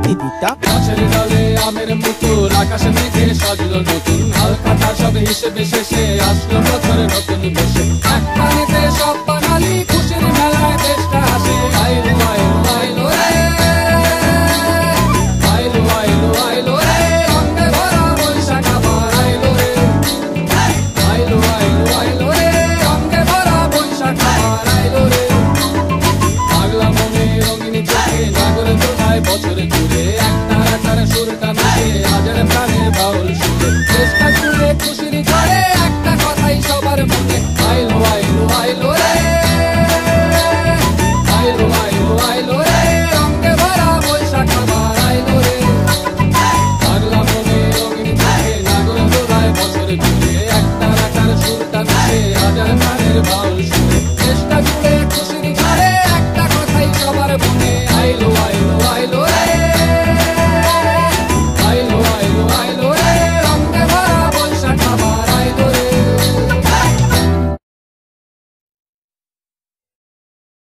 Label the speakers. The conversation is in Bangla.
Speaker 1: দিদিটা।
Speaker 2: গাছের ডালে আমের পুতুল, আকাশে মেঘে সাজলো নতুন, হালখাতা সব হিসেবে শেষে আসলো বছরে নতুন বেশে। এক টানেতে সব বাঙালি খুশির মেলায় দেশটা হাসে। আইলো আইলো আইলো রে, আইলো আইলো আইলো রে, রঙে ভরা বৈশাখ আবার আইলো রে। আইলো আইলো আইলো রে, রঙে ভরা বৈশাখ আবার আইলো রে। পাগলা মনে রঙিন চোখে নাগর দোলায় বছর জুড়ে